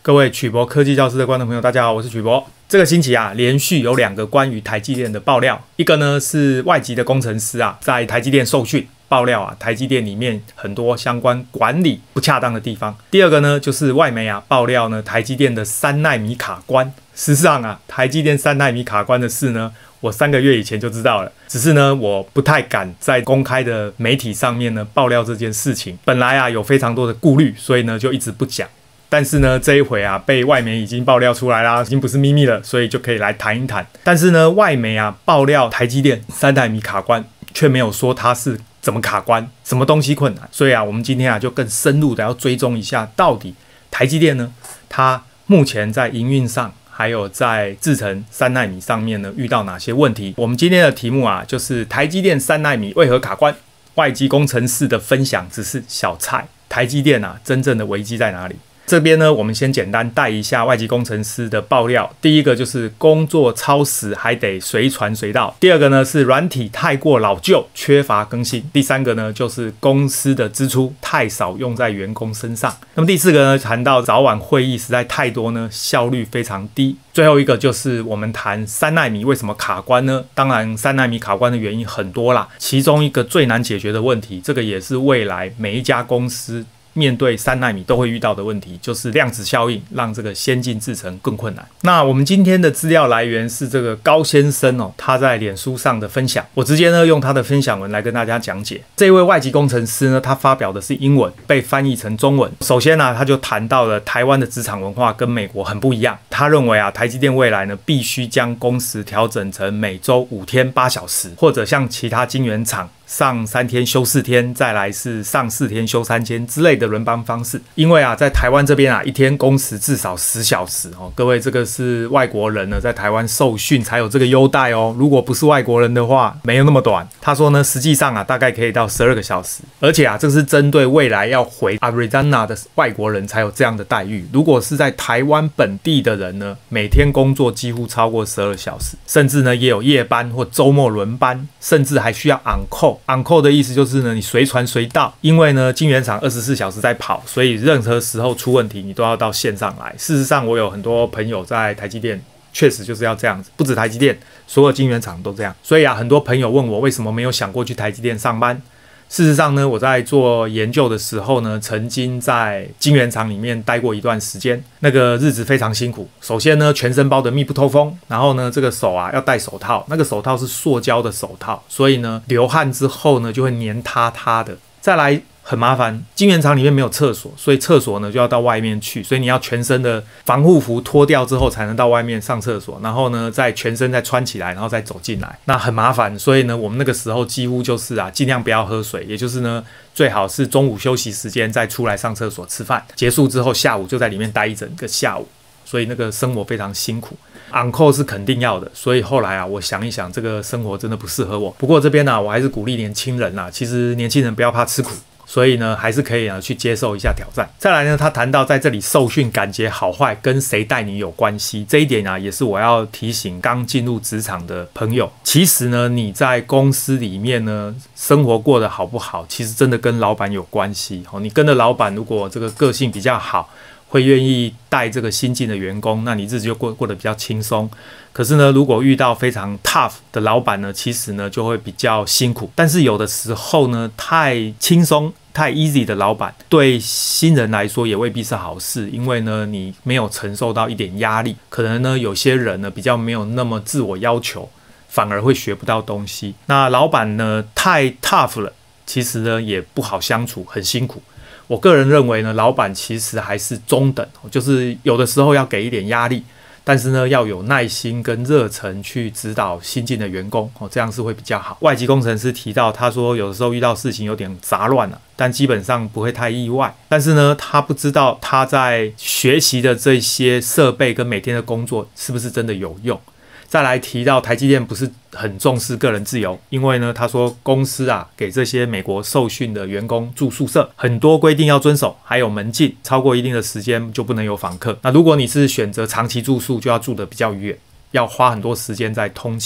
各位曲博科技教室的观众朋友，大家好，我是曲博。这个星期连续有2个关于台积电的爆料，一个呢是外籍的工程师在台积电受训，爆料台积电里面很多相关管理不恰当的地方。第二个呢就是外媒爆料呢台积电的3奈米卡关。事实上台积电3奈米卡关的事呢，我3个月以前就知道了，只是呢我不太敢在公开的媒体上面呢爆料这件事情。本来有非常多的顾虑，所以呢就一直不讲。但是呢，这一回被外媒已经爆料出来啦，已经不是秘密了，所以就可以来谈一谈。但是呢，外媒爆料台积电3奈米卡关，却没有说它是怎么卡关，什么东西困难。所以我们今天就更深入的要追踪一下，到底台积电呢，它目前在营运上，还有在制程3奈米上面呢，遇到哪些问题？我们今天的题目就是台积电3奈米为何卡关？外籍工程师的分享只是小菜，台积电真正的危机在哪里？这边呢，我们先简单带一下外籍工程师的爆料。第一个就是工作超时还得随传随到。第二个呢是软体太过老旧，缺乏更新。第三个呢就是公司的支出太少用在员工身上。那么第四个呢，谈到早晚会议实在太多呢，效率非常低。最后一个就是我们谈3奈米为什么卡关呢？当然3奈米卡关的原因很多啦，其中一个最难解决的问题，这个也是未来每一家公司面对3奈米都会遇到的问题，就是量子效应让这个先进制程更困难。那我们今天的资料来源是这个高先生他在脸书上的分享，我直接呢用他的分享文来跟大家讲解。这位外籍工程师呢，他发表的是英文，被翻译成中文。首先他就谈到了台湾的职场文化跟美国很不一样。他认为台积电未来呢，必须将工时调整成每周5天8小时，或者像其他晶圆厂上3天休4天，再来是上4天休3天之类的轮班方式。因为在台湾这边一天工时至少10小时各位，这个是外国人呢在台湾受训才有这个优待如果不是外国人的话，没有那么短。他说呢，实际上大概可以到12个小时，而且这是针对未来要回 Arizona 的外国人才有这样的待遇。如果是在台湾本地的人呢，每天工作几乎超过12小时，甚至呢也有夜班或周末轮班，甚至还需要 on call。on call 的意思就是呢，你随传随到，因为呢晶圆厂24小时在跑，所以任何时候出问题你都要到线上来。事实上我有很多朋友在台积电，确实就是要这样子，不止台积电，所有晶圆厂都这样。所以很多朋友问我为什么没有想过去台积电上班。事实上呢，我在做研究的时候呢，曾经在晶圆厂里面待过一段时间，那个日子非常辛苦。首先呢，全身包得密不透风，然后呢，这个手要戴手套，那个手套是塑胶的手套，所以呢，流汗之后呢，就会黏塌塌的。再来很麻烦，晶圆厂里面没有厕所，所以厕所呢就要到外面去，所以你要全身的防护服脱掉之后才能到外面上厕所，然后呢再全身再穿起来，然后再走进来，那很麻烦。所以呢，我们那个时候几乎就是尽量不要喝水，也就是呢最好是中午休息时间再出来上厕所吃饭，结束之后下午就在里面待一整个下午，所以那个生活非常辛苦。on call 是肯定要的，所以后来我想一想，这个生活真的不适合我。不过这边我还是鼓励年轻人其实年轻人不要怕吃苦，所以呢还是可以去接受一下挑战。再来呢，他谈到在这里受训感觉好坏跟谁带你有关系，这一点也是我要提醒刚进入职场的朋友。其实呢，你在公司里面呢生活过得好不好，其实真的跟老板有关系你跟着老板，如果这个个性比较好，会愿意带这个新进的员工，那你日子就过得比较轻松。可是呢，如果遇到非常 tough 的老板呢，其实呢就会比较辛苦。但是有的时候呢，太轻松太 easy 的老板对新人来说也未必是好事，因为呢你没有承受到一点压力，可能呢有些人呢比较没有那么自我要求，反而会学不到东西。那老板呢太 tough 了，其实呢也不好相处，很辛苦。我个人认为呢，老板其实还是中等，就是有的时候要给一点压力，但是呢要有耐心跟热忱去指导新进的员工这样是会比较好。外籍工程师提到，他说有的时候遇到事情有点杂乱但基本上不会太意外。但是呢，他不知道他在学习的这些设备跟每天的工作是不是真的有用。再来提到台积电不是很重视个人自由，因为呢他说公司给这些美国受训的员工住宿舍，很多规定要遵守，还有门禁，超过一定的时间就不能有访客。那如果你是选择长期住宿，就要住得比较远，要花很多时间在通勤。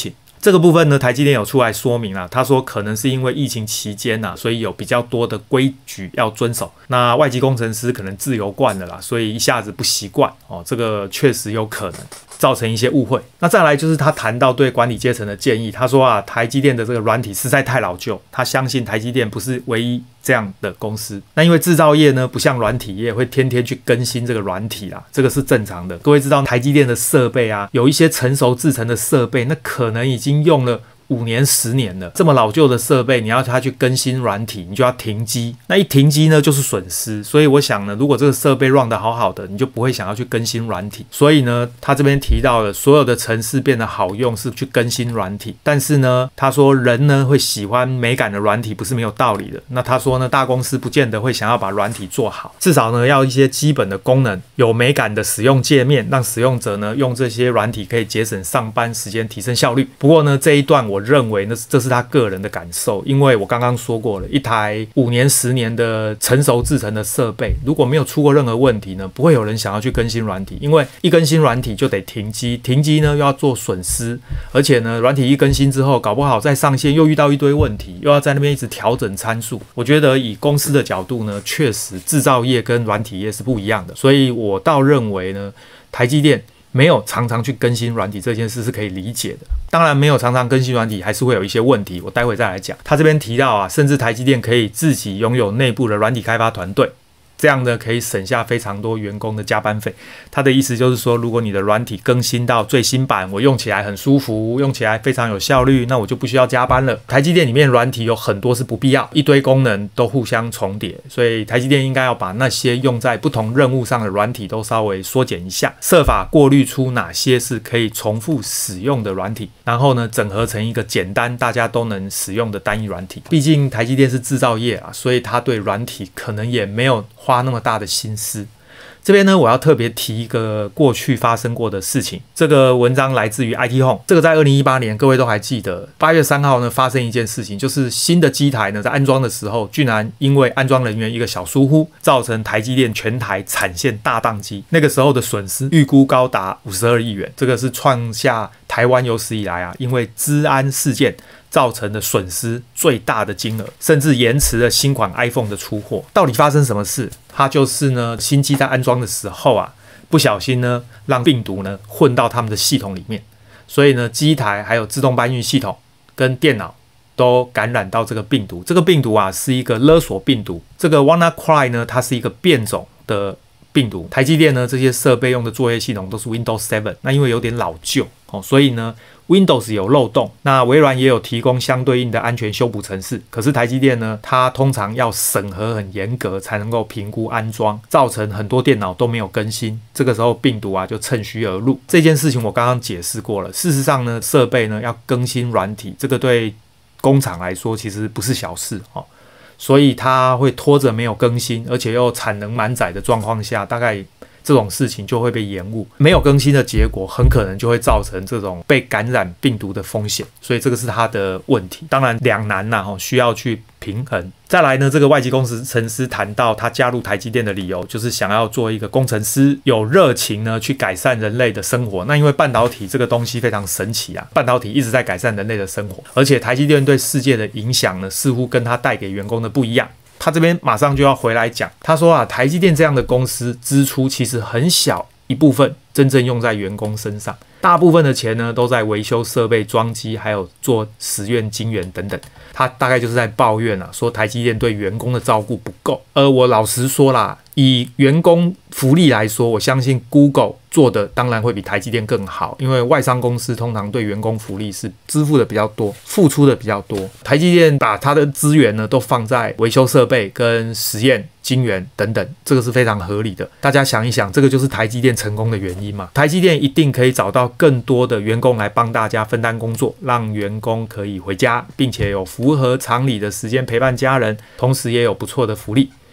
这个部分呢，台积电有出来说明他说可能是因为疫情期间所以有比较多的规矩要遵守。那外籍工程师可能自由惯了啦，所以一下子不习惯这个确实有可能造成一些误会。那再来就是他谈到对管理阶层的建议，他说台积电的这个软体实在太老旧，他相信台积电不是唯一这样的公司。那因为制造业呢不像软体业会天天去更新这个软体啦，这个是正常的。各位知道台积电的设备有一些成熟制程的设备，那可能已经用了5年10年了，这么老旧的设备，你要它去更新软体，你就要停机。那一停机呢，就是损失。所以我想呢，如果这个设备 run 得好好的，你就不会想要去更新软体。所以呢，他这边提到了所有的程式变得好用是去更新软体，但是呢，他说人呢会喜欢美感的软体，不是没有道理的。那他说呢，大公司不见得会想要把软体做好，至少呢要一些基本的功能，有美感的使用界面，让使用者呢用这些软体可以节省上班时间，提升效率。不过呢，这一段我认为这是他个人的感受，因为我刚刚说过了，一台5年10年的成熟制成的设备，如果没有出过任何问题呢，不会有人想要去更新软体，因为一更新软体就得停机，停机呢又要做损失，而且呢软体一更新之后，搞不好再上线又遇到一堆问题，又要在那边一直调整参数。我觉得以公司的角度呢，确实制造业跟软体业是不一样的，所以我倒认为呢，台积电没有常常去更新软体这件事是可以理解的。当然没有常常更新软体还是会有一些问题，我待会再来讲。他这边提到甚至台积电可以自己拥有内部的软体开发团队，这样呢可以省下非常多员工的加班费。他的意思就是说，如果你的软体更新到最新版，我用起来很舒服，用起来非常有效率，那我就不需要加班了。台积电里面软体有很多是不必要，一堆功能都互相重叠，所以台积电应该要把那些用在不同任务上的软体都稍微缩减一下，设法过滤出哪些是可以重复使用的软体，然后呢整合成一个简单大家都能使用的单一软体。毕竟台积电是制造业所以他对软体可能也没有花那么大的心思。这边呢，我要特别提一个过去发生过的事情。这个文章来自于 IT Home， 这个在2018年，各位都还记得，8月3号呢发生一件事情，就是新的机台呢在安装的时候，居然因为安装人员一个小疏忽，造成台积电全台产线大宕机。那个时候的损失预估高达52亿元，这个是创下台湾有史以来因为资安事件造成的损失最大的金额，甚至延迟了新款 iPhone 的出货。到底发生什么事？它就是呢，新机在安装的时候不小心呢，让病毒呢混到他们的系统里面，所以呢，机台还有自动搬运系统跟电脑都感染到这个病毒。这个病毒是一个勒索病毒。这个 WannaCry 呢，它是一个变种的病毒。台积电呢，这些设备用的作业系统都是 Windows 7，那因为有点老旧所以呢Windows 有漏洞，那微软也有提供相对应的安全修补程式，可是台积电呢，它通常要审核很严格才能够评估安装，造成很多电脑都没有更新，这个时候病毒就趁虚而入。这件事情我刚刚解释过了，事实上呢，设备呢要更新软体，这个对工厂来说其实不是小事所以它会拖着没有更新，而且又产能满载的状况下，大概这种事情就会被延误，没有更新的结果很可能就会造成这种被感染病毒的风险，所以这个是他的问题。当然两难需要去平衡。再来呢，这个外籍工程师谈到他加入台积电的理由，就是想要做一个工程师，有热情呢去改善人类的生活。那因为半导体这个东西非常神奇半导体一直在改善人类的生活，而且台积电对世界的影响呢，似乎跟他带给员工的不一样。他这边马上就要回来讲，他说台积电这样的公司支出其实很小一部分真正用在员工身上，大部分的钱呢都在维修设备、装机，还有做实验晶圆等等。他大概就是在抱怨说台积电对员工的照顾不够。我老实说啦，以员工福利来说，我相信 Google 做的当然会比台积电更好，因为外商公司通常对员工福利是支付的比较多，付出的比较多。台积电把它的资源呢都放在维修设备跟实验晶圆等等，这个是非常合理的。大家想一想，这个就是台积电成功的原因嘛。台积电一定可以找到更多的员工来帮大家分担工作，让员工可以回家，并且有符合常理的时间陪伴家人，同时也有不错的福利。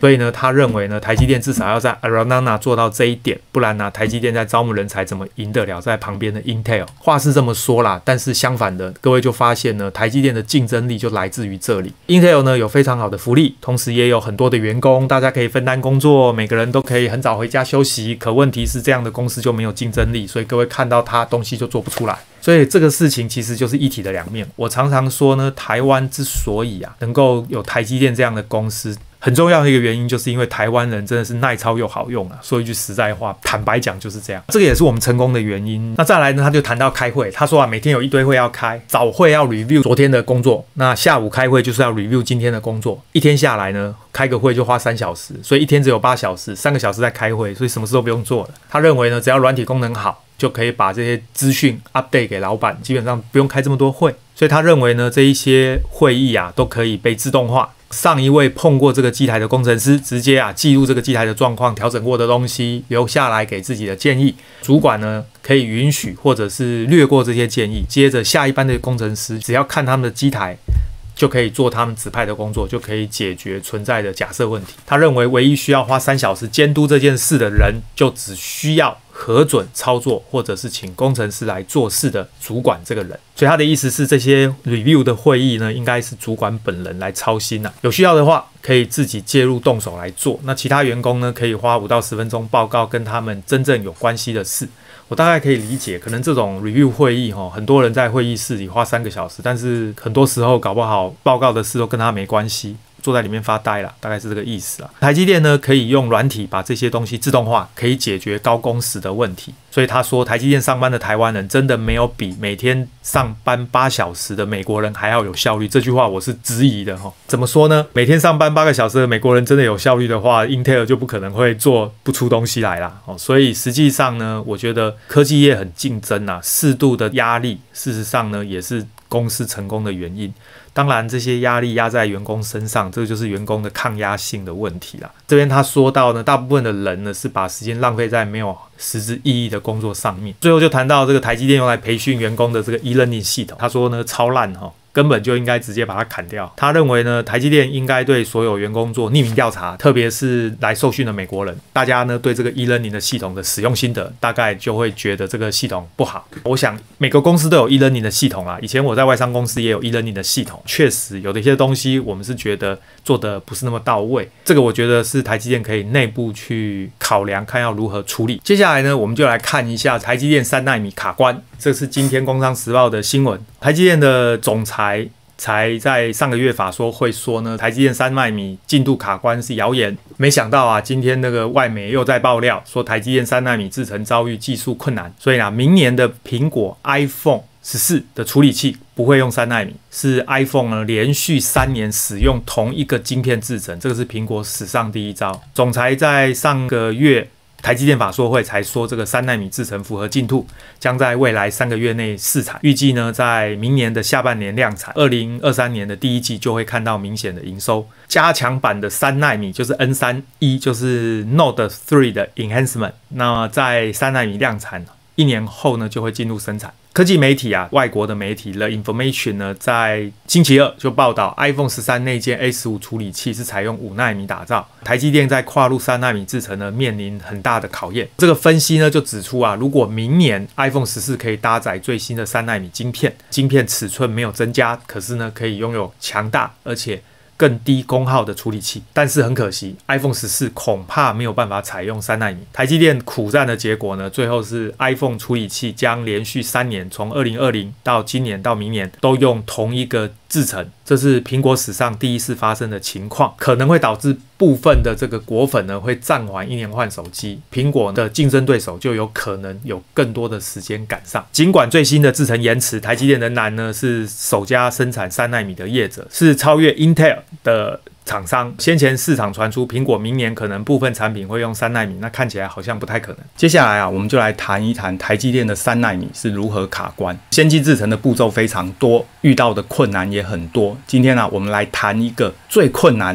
所以呢，他认为呢，台积电至少要在 Arizona 做到这一点，不然呢，台积电在招募人才怎么赢得了在旁边的 Intel？ 话是这么说啦，但是相反的，各位就发现呢，台积电的竞争力就来自于这里。Intel 呢有非常好的福利，同时也有很多的员工，大家可以分担工作，每个人都可以很早回家休息。可问题是，这样的公司就没有竞争力，所以各位看到它东西就做不出来。所以这个事情其实就是一体的两面。我常常说呢，台湾之所以能够有台积电这样的公司，很重要的一个原因，就是因为台湾人真的是耐操又好用啊。说一句实在话，坦白讲就是这样，这个也是我们成功的原因。那再来呢，他就谈到开会，他说每天有一堆会要开，早会要 review 昨天的工作，那下午开会就是要 review 今天的工作，一天下来呢，开个会就花3小时，所以一天只有8小时，3个小时在开会，所以什么事都不用做了。他认为呢，只要软体功能好，就可以把这些资讯 update 给老板，基本上不用开这么多会。所以他认为呢，这一些会议都可以被自动化。上一位碰过这个机台的工程师，直接记录这个机台的状况，调整过的东西留下来给自己的建议。主管呢可以允许或者是略过这些建议，接着下一班的工程师只要看他们的机台，就可以做他们指派的工作，就可以解决存在的假设问题。他认为唯一需要花3小时监督这件事的人，就只需要核准操作，或者是请工程师来做事的主管这个人。所以他的意思是，这些 review 的会议呢，应该是主管本人来操心有需要的话，可以自己介入动手来做。那其他员工呢，可以花5到10分钟报告跟他们真正有关系的事。我大概可以理解，可能这种 review 会议很多人在会议室里花3个小时，但是很多时候搞不好报告的事都跟他没关系，坐在里面发呆啦，大概是这个意思啦。台积电呢可以用软体把这些东西自动化，可以解决高工时的问题。所以他说，台积电上班的台湾人真的没有比每天上班8小时的美国人还要有效率。这句话我是质疑的怎么说呢？每天上班8个小时的美国人真的有效率的话， Intel 就不可能会做不出东西来啦。所以实际上呢，我觉得科技业很竞争适度的压力，事实上呢也是公司成功的原因。当然这些压力压在员工身上，这就是员工的抗压性的问题啦。这边他说到呢，大部分的人呢是把时间浪费在没有实质意义的工作上面。最后就谈到这个台积电用来培训员工的这个 e-learning 系统，他说呢超烂根本就应该直接把它砍掉。他认为呢，台积电应该对所有员工做匿名调查，特别是来受训的美国人，大家呢对这个 e-learning 的系统的使用心得，大概就会觉得这个系统不好。我想每个公司都有 e-learning 的系统以前我在外商公司也有 e-learning 的系统，确实有的一些东西我们是觉得做的不是那么到位，这个我觉得是台积电可以内部去考量，看要如何处理。接下来呢，我们就来看一下台积电3奈米卡关，这是今天《工商时报》的新闻。台积电的总裁才在上个月法说会说呢，台积电3奈米进度卡关是谣言。没想到今天那个外媒又在爆料说台积电3奈米制程遭遇技术困难，所以明年的苹果 iPhone 14的处理器不会用3奈米，是 iPhone 呢连续3年使用同一个晶片制程，这个是苹果史上第一招。总裁在上个月台积电法说会才说，这个3奈米制程符合进度，将在未来3个月内试产，预计呢在明年的下半年量产，2023年的第一季就会看到明显的营收。加强版的3奈米就是 N31， 就是 Node 3的 enhancement， 那在3奈米量产1年后呢就会进入生产。科技媒体外国的媒体 The Information 呢，在星期二就报道 iPhone 13内建 A15 处理器是采用5奈米打造，台积电在跨入3奈米制程呢面临很大的考验。这个分析呢就指出如果明年 iPhone 14可以搭载最新的3奈米晶片尺寸没有增加，可是呢可以拥有强大而且更低功耗的处理器，但是很可惜 iPhone 14恐怕没有办法采用3奈米。台积电苦战的结果呢，最后是 iPhone 处理器将连续3年，从2020到今年到明年都用同一个制程，这是苹果史上第一次发生的情况，可能会导致部分的这个果粉呢会暂缓1年换手机，苹果的竞争对手就有可能有更多的时间赶上。尽管最新的制程延迟，台积电仍然呢是首家生产3奈米的业者，是超越 Intel 的厂商。先前市场传出苹果明年可能部分产品会用3奈米，那看起来好像不太可能。接下来我们就来谈一谈台积电的3奈米是如何卡关。先进制程的步骤非常多，遇到的困难也很多。今天我们来谈一个最困难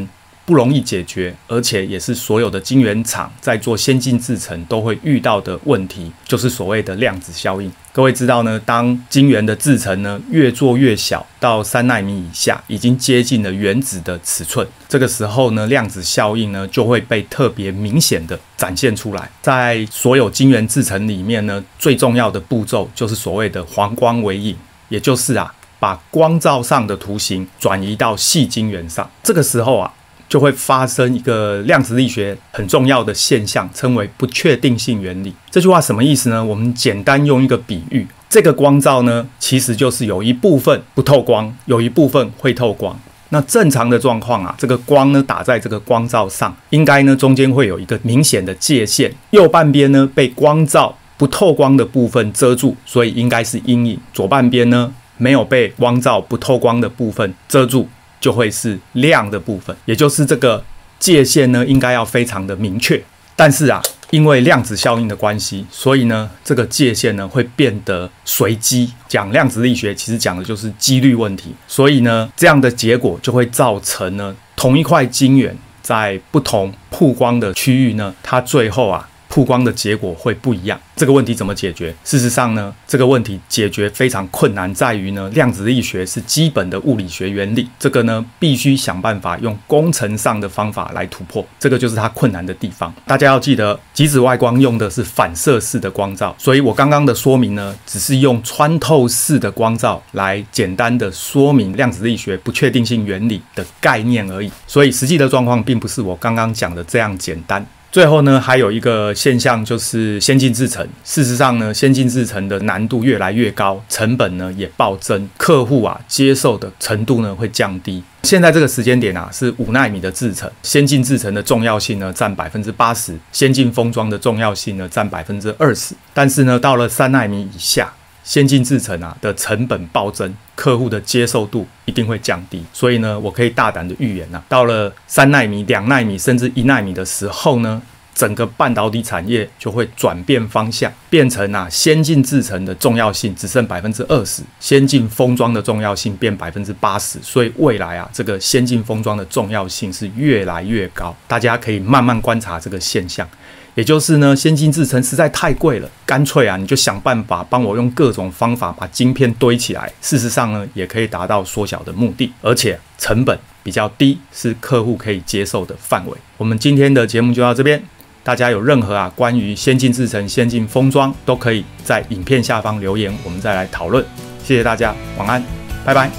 不容易解决，而且也是所有的晶圆厂在做先进制程都会遇到的问题，就是所谓的量子效应。各位知道呢，当晶圆的制程呢越做越小，到3奈米以下，已经接近了原子的尺寸，这个时候呢，量子效应呢就会被特别明显的展现出来。在所有晶圆制程里面呢，最重要的步骤就是所谓的黄光微影，也就是把光照上的图形转移到细晶圆上。这个时候就会发生一个量子力学很重要的现象，称为不确定性原理。这句话什么意思呢？我们简单用一个比喻，这个光照呢，其实就是有一部分不透光，有一部分会透光。那正常的状况这个光呢打在这个光照上，应该呢中间会有一个明显的界限，右半边呢被光照不透光的部分遮住，所以应该是阴影；左半边呢没有被光照不透光的部分遮住，就会是亮的部分，也就是这个界限呢，应该要非常的明确。但是因为量子效应的关系，所以呢，这个界限呢会变得随机。讲量子力学，其实讲的就是几率问题。所以呢，这样的结果就会造成呢，同一块晶圆在不同曝光的区域呢，它最后曝光的结果会不一样。这个问题怎么解决？事实上呢，这个问题解决非常困难，在于呢，量子力学是基本的物理学原理，这个呢必须想办法用工程上的方法来突破，这个就是它困难的地方。大家要记得，极紫外光用的是反射式的光照，所以我刚刚的说明呢，只是用穿透式的光照来简单的说明量子力学不确定性原理的概念而已。所以实际的状况并不是我刚刚讲的这样简单。最后呢，还有一个现象就是先进制程。事实上呢，先进制程的难度越来越高，成本呢也暴增，客户接受的程度呢会降低。现在这个时间点是5奈米的制程，先进制程的重要性呢占 80%， 先进封装的重要性呢占 20%。但是呢，到了3奈米以下，先进制程的成本暴增，客户的接受度一定会降低。所以呢，我可以大胆的预言到了3奈米、2奈米甚至1奈米的时候呢，整个半导体产业就会转变方向，变成先进制程的重要性只剩 20%， 先进封装的重要性变 80%。所以未来这个先进封装的重要性是越来越高，大家可以慢慢观察这个现象。也就是呢，先进制程实在太贵了，干脆你就想办法帮我用各种方法把晶片堆起来。事实上呢，也可以达到缩小的目的，而且成本比较低，是客户可以接受的范围。我们今天的节目就到这边，大家有任何关于先进制程、先进封装，都可以在影片下方留言，我们再来讨论。谢谢大家，晚安，拜拜。